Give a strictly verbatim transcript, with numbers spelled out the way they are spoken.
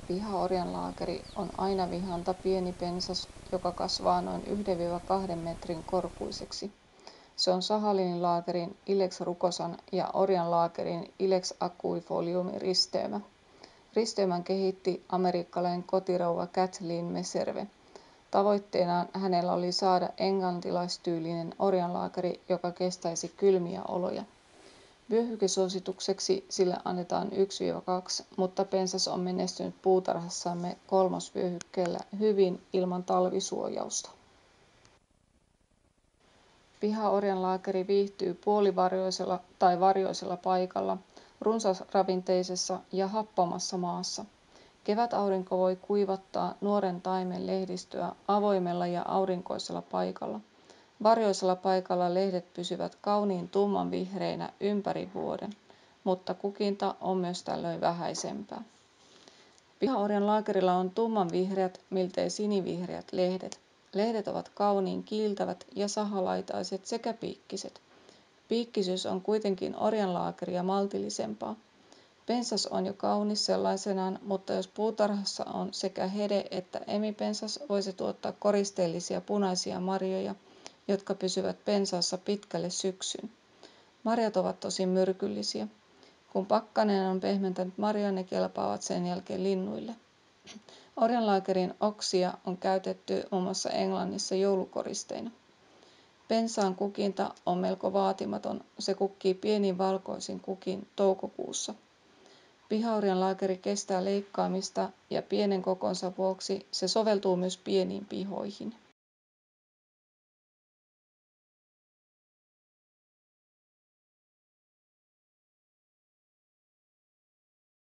Pihaorjanlaakeri on ainavihanta pieni pensas, joka kasvaa noin yhdestä kahteen metrin korkuiseksi. Se on sahalinlaakerin Ilex rucosan ja orjanlaakerin Ilex aquifolium risteymä. Risteymän kehitti amerikkalainen kotirouva Kathleen Meserve. Tavoitteenaan hänellä oli saada englantilaistyylinen orjanlaakeri, joka kestäisi kylmiä oloja. Vyöhykesuositukseksi sille annetaan yksi kaksi, mutta pensas on menestynyt puutarhassamme kolmosvyöhykkeellä hyvin ilman talvisuojausta. Pihaorjanlaakeri viihtyy puolivarjoisella tai varjoisella paikalla, runsasravinteisessa ja happamassa maassa. Kevätaurinko voi kuivattaa nuoren taimen lehdistöä avoimella ja aurinkoisella paikalla. Varjoisella paikalla lehdet pysyvät kauniin tummanvihreinä ympäri vuoden, mutta kukinta on myös tällöin vähäisempää. Pihaorjanlaakerilla on tummanvihreät, miltei sinivihreät lehdet. Lehdet ovat kauniin kiiltävät ja sahalaitaiset sekä piikkiset. Piikkisyys on kuitenkin orjanlaakeria maltillisempaa. Pensas on jo kaunis sellaisenaan, mutta jos puutarhassa on sekä hede että emipensas, voi se tuottaa koristeellisia punaisia marjoja, jotka pysyvät pensaassa pitkälle syksyyn. Marjat ovat tosin myrkyllisiä. Kun pakkanen on pehmentänyt marjoja, ne kelpaavat sen jälkeen linnuille. Orjanlaakerin oksia on käytetty muun muassa Englannissa joulukoristeina. Pensaan kukinta on melko vaatimaton. Se kukkii pienin valkoisin kukin toukokuussa. Pihaorjanlaakeri kestää leikkaamista ja pienen kokonsa vuoksi se soveltuu myös pieniin pihoihin.